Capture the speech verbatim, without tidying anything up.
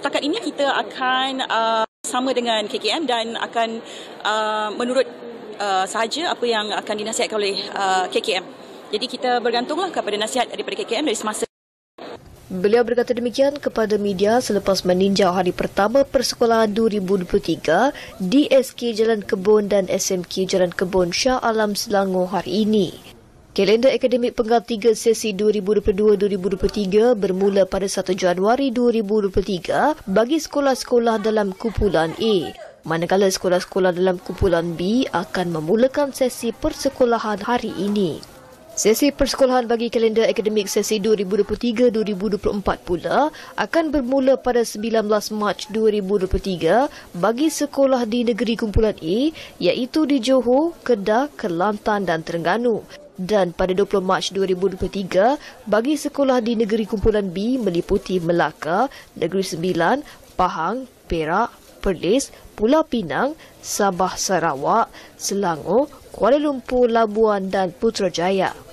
setakat ini kita akan uh, sama dengan K K M dan akan uh, menurut uh, sahaja apa yang akan dinasihatkan oleh uh, K K M. Jadi kita bergantunglah kepada nasihat daripada K K M dari semasa. Beliau berkata demikian kepada media selepas meninjau hari pertama persekolahan dua ribu dua puluh tiga di S K Jalan Kebun dan S M K Jalan Kebun Shah Alam Selangor hari ini. Kalender akademik penggal tiga sesi dua ribu dua puluh dua dua ribu dua puluh tiga bermula pada satu Januari dua ribu dua puluh tiga bagi sekolah-sekolah dalam kumpulan A. Manakala sekolah-sekolah dalam kumpulan B akan memulakan sesi persekolahan hari ini. Sesi persekolahan bagi kalender akademik sesi dua ribu dua puluh tiga dua ribu dua puluh empat pula akan bermula pada sembilan belas Mac dua ribu dua puluh tiga bagi sekolah di negeri kumpulan A iaitu di Johor, Kedah, Kelantan dan Terengganu. Dan pada dua puluh Mac dua ribu dua puluh tiga bagi sekolah di negeri kumpulan B meliputi Melaka, Negeri Sembilan, Pahang, Perak, Perlis, Pulau Pinang, Sabah Sarawak, Selangor, Kuala Lumpur, Labuan dan Putrajaya.